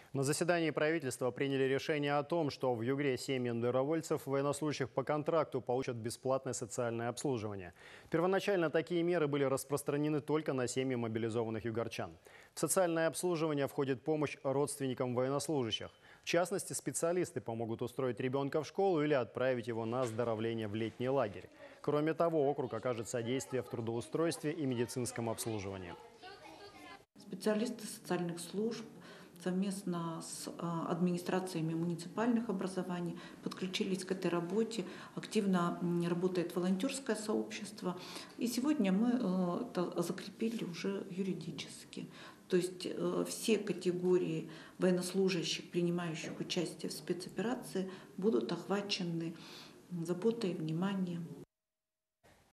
На заседании правительства приняли решение о том, что в Югре семьи добровольцев, военнослужащих по контракту получат бесплатное социальное обслуживание. Первоначально такие меры были распространены только на семьи мобилизованных югорчан. В социальное обслуживание входит помощь родственникам военнослужащих. В частности, специалисты помогут устроить ребенка в школу или отправить его на оздоровление в летний лагерь. Кроме того, округ окажет содействие в трудоустройстве и медицинском обслуживании. Специалисты социальных служб совместно с администрациями муниципальных образований подключились к этой работе. Активно работает волонтерское сообщество. И сегодня мы это закрепили уже юридически. То есть все категории военнослужащих, принимающих участие в спецоперации, будут охвачены заботой и вниманием.